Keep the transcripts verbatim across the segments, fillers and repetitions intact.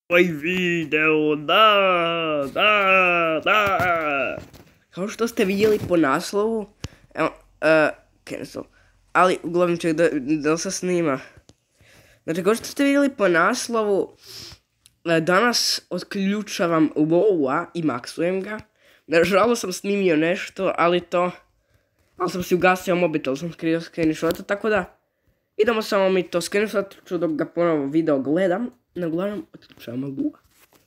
Ovaj video, da, da, da. Kao što ste vidjeli po naslovu, evo, uh, cancel, ali uglavnom ček da, da se snima. Znači, kao što ste vidjeli po naslovu, danas otključavam Lowa i maksujem ga. Nažalost sam snimio nešto, ali to, ali sam si ugasio mobitel, sam skrio screenshota, tako da idemo samo mi to screenshot, ću dok ga ponovo video gledam. Na uglavnom, otključavamo Lowa.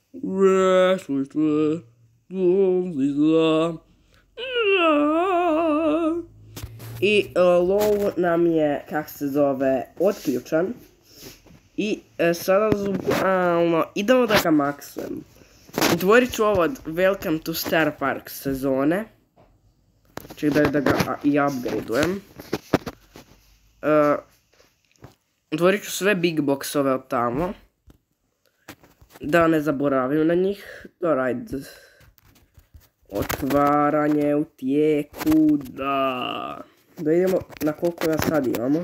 I uh, Low nam je, kak se zove, otključan. I uh, sada zbukvalno idemo da ga maksujem. Otvorit ću ovo od Welcome to Star Park sezone. Ček da, da ga i upgradeujem. Uh, otvorit ću sve big boxove od tamo. Da ne zaboravim na njih. Alright. Otvaranje u tijeku, da. Da idemo na koliko ga sad imamo.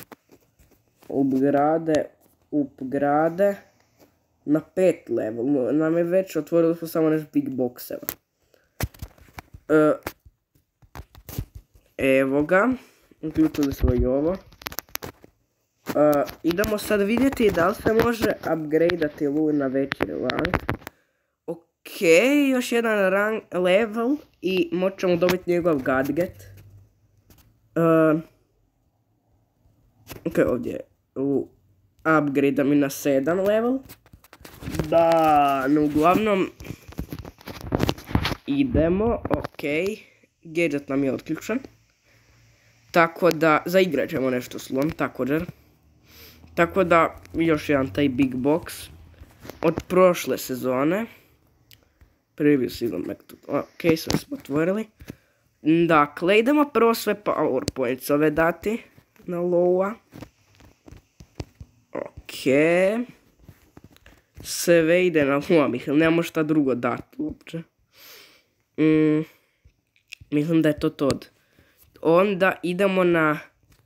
Upgrade, upgrade. Na pet level. Nam je već otvorili smo samo nešto big boxeva. Uh, evo ga. Uključili smo i ovo. Uh, idemo sad vidjeti da li se može upgradeati Low na veći rank. Ok, još jedan rank level i moćemo dobiti njegov gadget. Uh, ok, ovdje je upgrade mi na sedam level. Da, no uglavnom idemo, ok, gadget nam je otključen. Tako da, zaigrat ćemo nešto s Lowom također. Tako da, još jedan taj big box od prošle sezone. Previous season back to... Ok, sve smo otvorili. Dakle, idemo prvo sve powerpointsove dati na Lowa. Ok. Sve ide na Lowa, mislim, nemamo šta drugo dati uopće. Mm, mislim da je to to. Onda idemo na...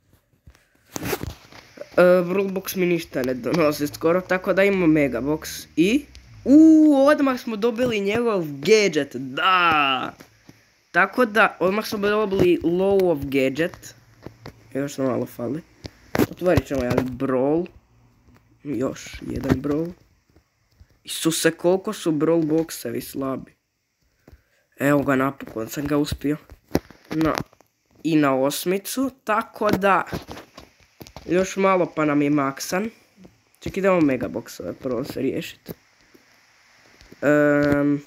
Uh, World Box mi ništa ne donosi skoro, tako da imamo Mega Box i... Uuu, odmah smo dobili njegov gadget, da! Tako da, odmah smo dobili Lowov gadget. Još nam malo fali. Otvorit ćemo jedan Brawl. Još jedan Brawl. Isuse, koliko su Brawl boxevi slabi. Evo ga, napokon sam ga uspio. No, i na osmicu, tako da... Još malo pa nam je maksan. Ček, idemo Mega boxove prvo se riješiti. Um,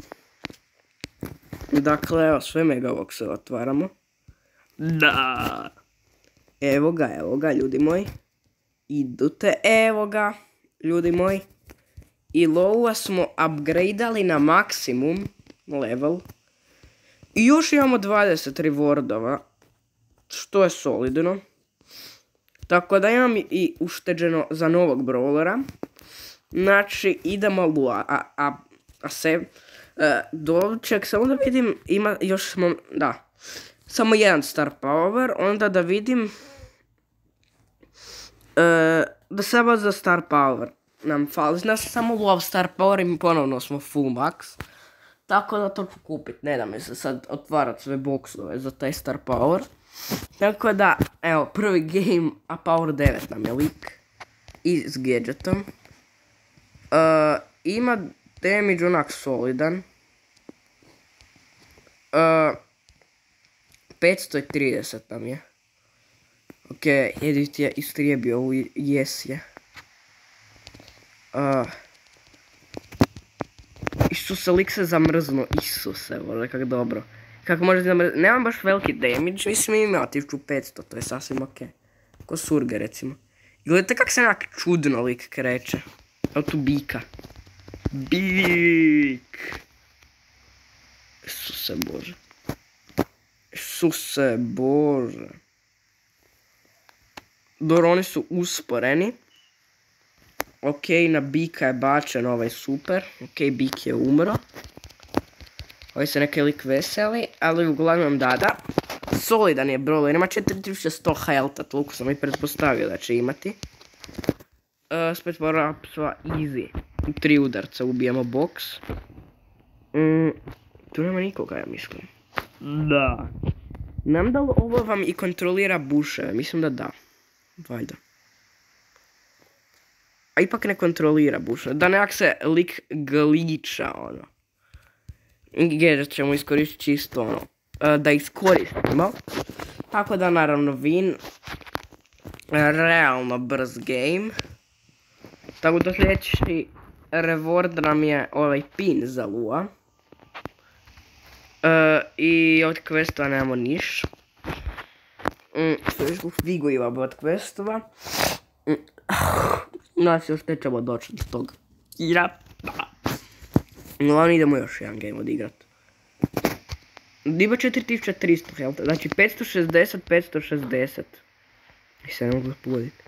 dakle, evo sve Mega boxove otvaramo. Da! Evo ga, evo ga, ljudi moji. Idute, evo ga, ljudi moji. I Lowa smo upgradeali na maksimum level. I još imamo dvadeset rewardova. Što je solidno. Tako da imam i ušteđeno za novog brawlera. Znači, idemo Lowa, a, a, a se... Uh, Ček, samo da vidim, ima još smo, da. Samo jedan star power, onda da vidim... Uh, da samo za star power nam fali. Znači, samo Low star power i ponovno smo full max. Tako da to ću kupit, ne da mi se sad otvarat sve boxove za taj star power. Tako da, evo, prvi game, a power devet nam je lik. I s gadgetom. Uh, ima damage onak solidan. Uh, petsto trideset nam je. Ok, Edit je istrijebio ovu jesje. Uh, Isuse, lik se zamrznuo. Isuse, bože, kak dobro. Kako možete zamrznuti, nemam baš veliki damage, mislim imao tisuću petsto, to je sasvim ok. Ko Surge recimo. I gledajte kak se onak čudno lik kreće. Evo tu bika. Bik. Isuse bože. Isuse bože. Dobro, oni su usporeni. Ok, na bika je bačen ovaj super. Ok, bik je umro. Ovaj se neki lik veseli, ali uglavnom da da. Solidan je brawler, ima četiri tisuće sto healtha, toliko sam i pretpostavio da će imati. Uh, spet mora sva easy. tri udarca ubijemo boks. Mm, tu nema nikoga, ja mislim. Da. Znam da li ovo vam i kontrolira buševe, mislim da da. Valjda. A ipak ne kontrolira buševe, da nekak se lik gliča, ono. Gadget ćemo iskoristiti čisto, ono, da iskoristimo. Tako da, naravno, win. Realno brz game. Tako da sljedeći reward nam je ovaj pin za Lua. Uh, I od questova nemamo niš. Mm, Figo imamo od questova. Mm. Nas još nećemo doći do toga. Ja. No, idemo još jedan game odigrat. Ima četiri tisuće tristo, jel? Znači petsto šezdeset, petsto šezdeset. I se ne mogu pogoditi.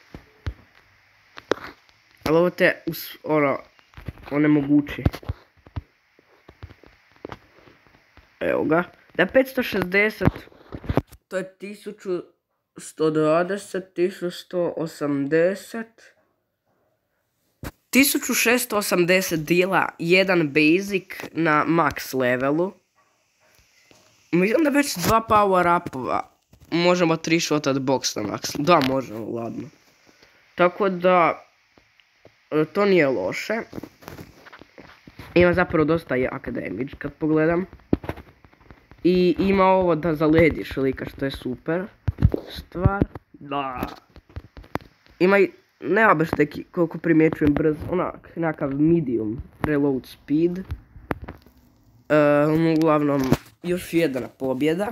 Ali ovo te, ono, onemogući. Evo ga. Da petsto šezdeset, to je tisuću sto dvadeset, tisuću sto osamdeset. tisuću šesto osamdeset dila, jedan basic na max levelu. Mislim da već dva power upova možemo tri shotat box na max. Da, možemo, ladno. Tako da, to nije loše. Ima zapravo dosta jak damage kad pogledam. I ima ovo da zalediš lika, što je super stvar. Da. Ima i, nema baš neki, koliko primjećujem brz, onak, nekakav medium reload speed. Uh, uglavnom, još jedna pobjeda.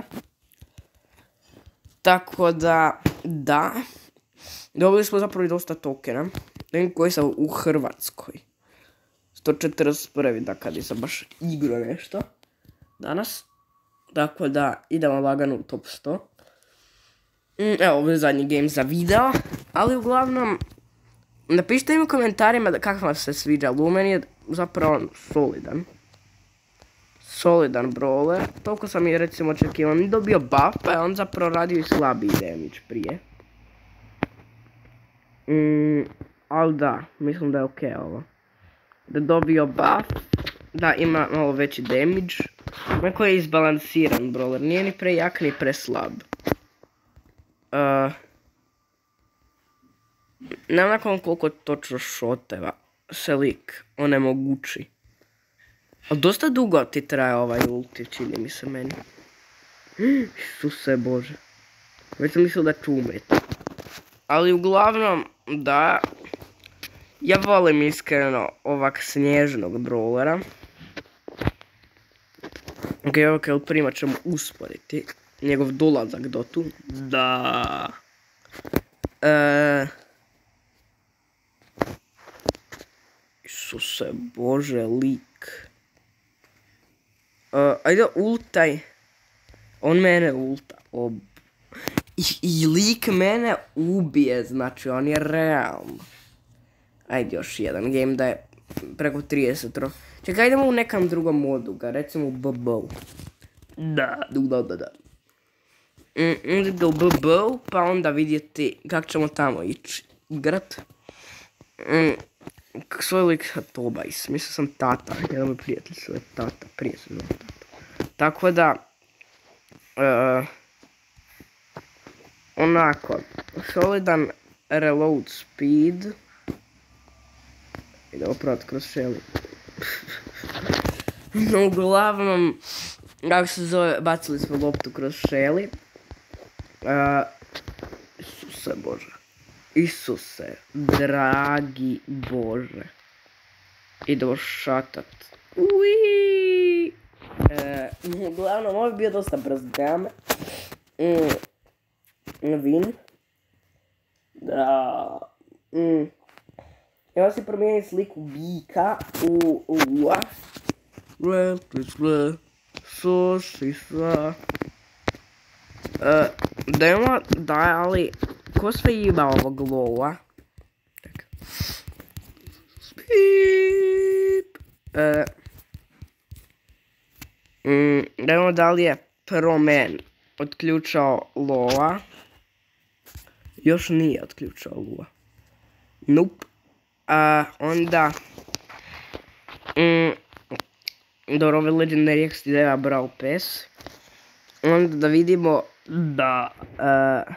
Tako da, da. Dobili smo zapravo i dosta tokena. Neki koji sam u Hrvatskoj. sto četrdeset prvi, da kad sam baš igrao nešto. Danas. Tako da, idemo lagano u top sto. Evo, ovo je zadnji game za video. Ali uglavnom, napišite mi u komentarima kako vam se sviđa. Lumen je zapravo solidan. Solidan brawler. Toliko sam je recimo očekivao. On je dobio buff, pa je on zapravo radio i slabiji damage prije. Mm, ali da, mislim da je ok ovo. Da je dobio buff, da ima malo veći damage. Neko je izbalansiran brawler, nije ni pre jak ni pre slab. Uh, ne nakon koliko točno šoteva se lik onemogući. Ali dosta dugo ti traje ovaj ulti, čini mi se meni. Isuse Bože. Već sam mislio da ću umreti. Ali uglavnom, da. Ja volim iskreno ovak snježnog brawlera. Ok, ok, prima ćemo usporiti njegov dolazak do tu. Da. E... Isuse Bože, lik. Uh, ajde, ultaj. On mene ulta. Ob... I, I lik mene ubije, znači on je realno. Ajde još jedan game da je preko trideset ro. Čekaj, idemo u nekam drugom modu ga, recimo u B B U. Da, da, da, da. Mm, idemo u B B U, pa onda vidjeti kako ćemo tamo ići igrat. Mm, svoj lik Tobajs, mislio sam tata, jedan moj prijatelj svoj tata, prije se zove tata. Tako da, uh, onako, solidan reload speed. Idemo provat kroz Shelly. No, uglavnom, kako se zove, bacili smo loptu kroz Shelly. Uh, Isuse Bože. Isuse, dragi Bože. Idemo šatat. Uiii. Uh, uglavnom, ovo je bio dosta brz game. Mm. Win. Da. Mm. Evo si promijeniti sliku bika u Lua. Sosisa. Da imamo, da, ali ko sve ima ovog Lua? Tak. Spip. Da imamo da li je Pro Man otključao Lua. Još nije otključao Lua. Nope. A onda Mm, dobro, ovaj Legendary X ti deva Brawl Pass. Onda da vidimo da... Uh,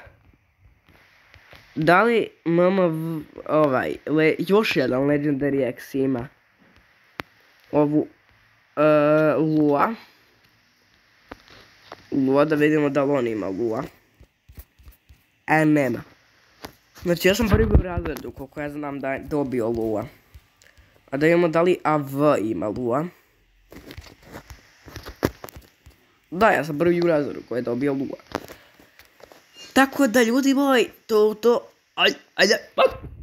da li M M V, ovaj, le, još jedan Legendary X ima ovu uh, Lua. Lua, da vidimo da li on ima Lua. E, nema. Znači, ja sam prvi u razredu, koliko ja znam da je dobio Lua. A da vidimo da li A V ima Lua. Da, ja sam prvi u razredu koji je dobio Lua. Tako da, ljudi moji, to, to, aj, ajde, aj.